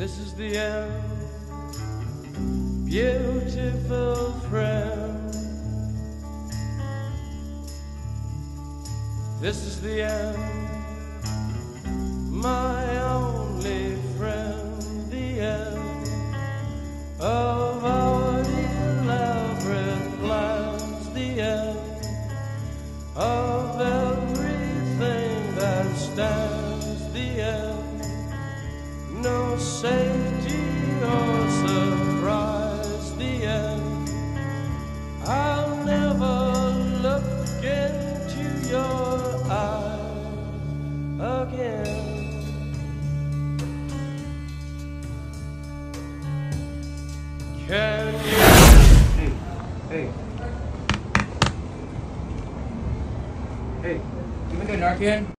This is the end, beautiful friend. This is the end, my only friend. The end of our elaborate plans. The end of everything that stands. The end, no safety or surprise. The end, I'll never look into your eyes again. Can you? Hey. Hey, you been doing Narcan?